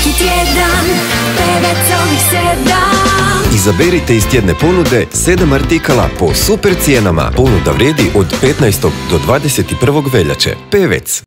svaki tjedan, Pevecovih 7. Izaberite iz tjedne ponude 7 artikala po super cijenama. Ponuda vrijedi od 15. do 21. veljače. Pevec.